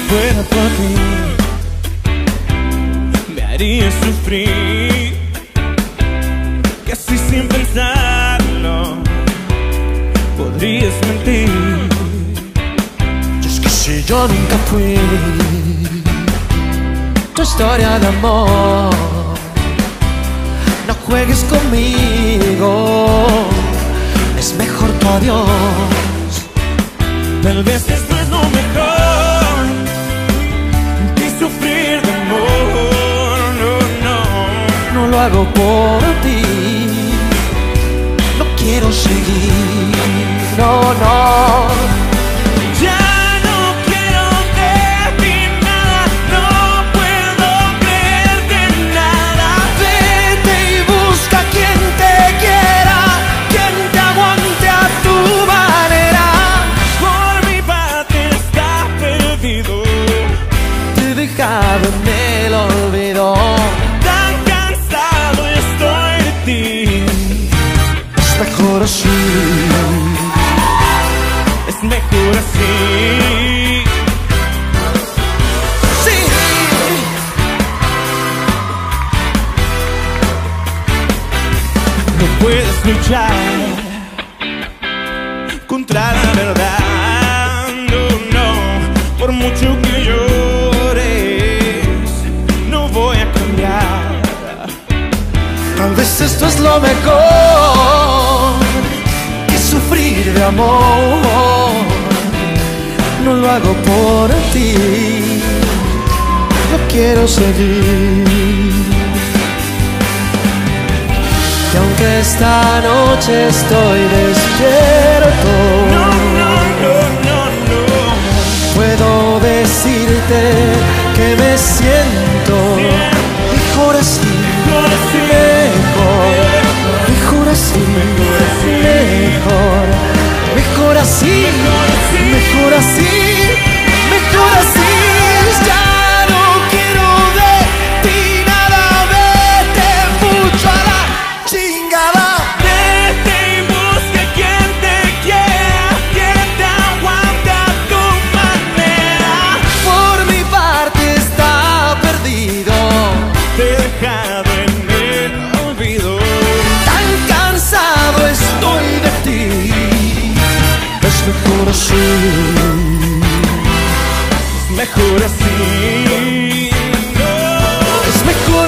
fuera por ti, me haría sufrir, que así sin pensarlo podrías mentir. Y es que si yo nunca fui tu historia de amor, no juegues conmigo, es mejor tu adiós. Tal vez esto es lo mejor que sufrir de amor. No, no, no lo hago por ti, no quiero seguir, no, no. ya no quiero de ti nada, no puedo creerte nada. Vete y busca quien te quiera, quien te aguante a tu manera. Por mi parte está perdido, Te he dejado en el olvido. tan cansado estoy de ti. Es mejor así, Es mejor así. sí. No puedes luchar contra la verdad, no, no. Por mucho que llores, no voy a cambiar. Tal vez esto es lo mejor que sufrir de amor. No lo hago por ti, no quiero seguir. Y aunque esta noche estoy despierto, No, no, no, no, no. puedo decirte que me siento mejor así, Mejor así. mejor así, mejor así, mejor así, mejor así. Ya no quiero de ti nada, vete mucho a la chingada. Vete y busca quien te quiera, quien te aguante a tu manera. Por mi parte está perdido, Te he dejado en el olvido. tan cansado estoy de ti. Es mejor así, Mejor así. No. es mejor